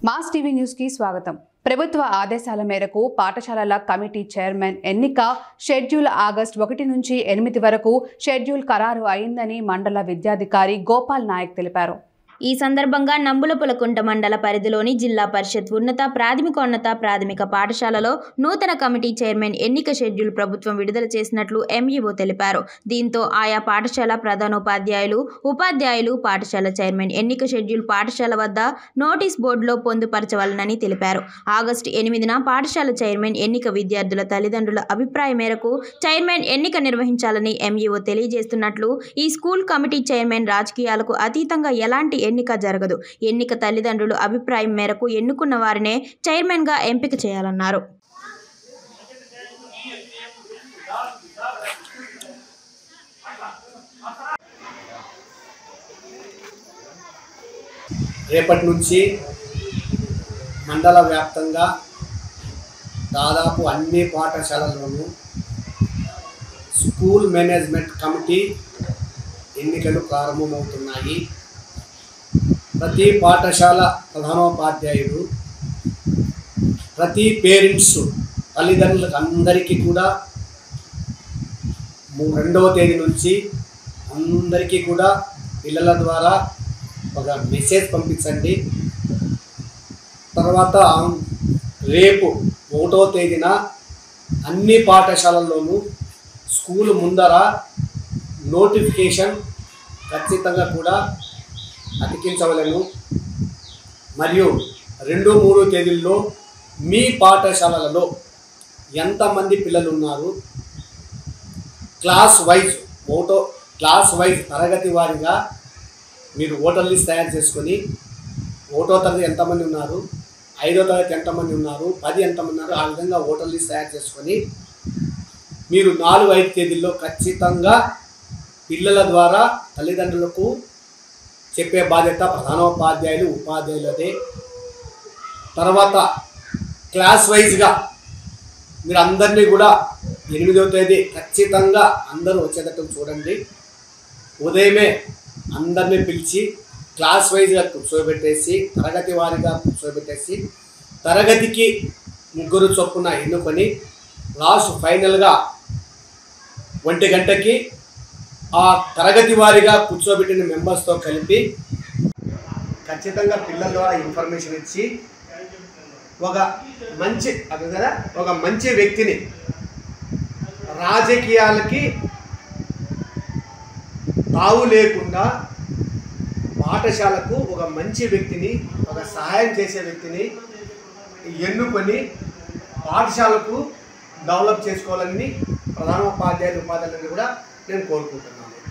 Mass TV news కి స్వాగతం। ప్రభుత్వ ఆదేశాల మేరకు పాఠశాలల కమిటీ చైర్మన్ ఎన్నిక షెడ్యూల్ ఆగస్టు 1 నుంచి 8 వరకు షెడ్యూల్ ఖరారు అయిందని మండల విద్యాధికారి గోపాల్ నాయక్ తెలిపారు। ఈ సందర్భంగా నంబులపులకుంట మండల పరిధిలోని జిల్లా పరిషత్ ఉన్నత ప్రాథమిక పాఠశాలలో నూతన కమిటీ చైర్మన్ ఎన్నిక షెడ్యూల్ ప్రభుత్వం విడుదల చేసినట్లు ఎంఈఓ తెలిపారు। దీంతో ఆయా పాఠశాల ప్రధానోపాధ్యాయులు, ఉపాధ్యాయులు పాఠశాల చైర్మన్ ఎన్నిక షెడ్యూల్ పాఠశాల వద్ద నోటీస్ బోర్డులో పొందుపరచవలనని తెలిపారు। ఆగస్టు 8న పాఠశాల చైర్మన్ ఎన్నిక విద్యార్థుల తల్లిదండ్రుల అభిప్రాయం మేరకు చైర్మన్ ఎన్నిక నిర్వహించాలని ఎంఈఓ తెలియజేస్తున్నట్లు ఈ స్కూల్ కమిటీ చైర్మన్ రాజకీయాలకు అతీతంగా ఎలాంటి ఎన్నిక జరగదు। ఎన్నిక తల్లిదండ్రుల అభిప్రాయం మేరకు ఎన్నుకున్న వారినే చైర్మన్ గా ఎంపిక చేయాలన్నారు। రేపటి నుంచి మండల వ్యాప్తంగా దాదాపు అన్ని పాఠశాలల్లోనూ స్కూల్ మేనేజ్మెంట్ కమిటీ ఎన్నికలు ప్రారంభమవుతున్నాయి। ప్రతి పాఠశాల ప్రధానోపాధ్యాయుడు, ప్రతి పేరెంట్స్ తల్లిదండ్రులకు అందరికీ కూడా 2వ తేదీ నుంచి అందరికీ కూడా పిల్లల ద్వారా ఒక మెసేజ్ పంపించండి। తర్వాత రేపు 1వ తేదీన అన్ని పాఠశాలల్లోనూ స్కూల్ ముందర నోటిఫికేషన్ ఖచ్చితంగా కూడా అతికించవలను। మరియు 2, 3 తేదీల్లో మీ పాఠశాలలలో ఎంతమంది పిల్లలు ఉన్నారు, క్లాస్ వైజ్ తరగతి వారీగా మీరు ఓటర్ లిస్ట్ తయారు చేసుకొని 1వ తరగతి ఎంతమంది ఉన్నారు, 5వ తరగతి ఎంతమంది ఉన్నారు, 10 ఎంతమంది ఉన్నారు, ఆ విధంగా ఓటర్ లిస్ట్ తయారు చేసుకొని మీరు 4, 5 తేదీల్లో ఖచ్చితంగా పిల్లల ద్వారా తల్లిదండ్రులకు చెప్పే బాధ్యత ప్రధానోపాధ్యాయులు, ఉపాధ్యాయులదే। తర్వాత క్లాస్ వైజ్గా మీరు అందరినీ కూడా 8వ తేదీ ఖచ్చితంగా అందరూ వచ్చేటట్టు చూడండి। ఉదయమే అందరినీ పిలిచి క్లాస్ వైజ్గా కూర్చోబెట్టేసి, తరగతి వారీగా కూర్చోబెట్టేసి, తరగతికి 3 చొప్పున ఎన్నుకొని లాస్ట్ ఫైనల్గా 1 గంటకి ఆ తరగతి వారీగా కూర్చోబెట్టిన మెంబర్స్తో కలిపి ఖచ్చితంగా పిల్లల ద్వారా ఇన్ఫర్మేషన్ ఇచ్చి ఒక మంచి వ్యక్తిని, రాజకీయాలకి తావు లేకుండా పాఠశాలకు ఒక మంచి వ్యక్తిని, ఒక సహాయం చేసే వ్యక్తిని ఎన్నుకొని పాఠశాలకు డెవలప్ చేసుకోవాలని ప్రధానోపాధ్యాయులు, ఉపాధ్యాయులను కూడా నేను కోరుకుంటున్నాను।